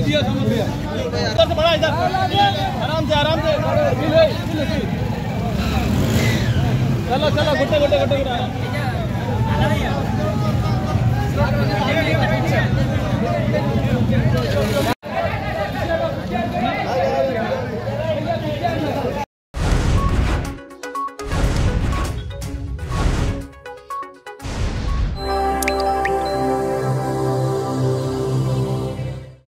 इधर से बड़ा, इधर आराम से आराम से। चलो चलो, गुट्टे गुट्टे गुट्टे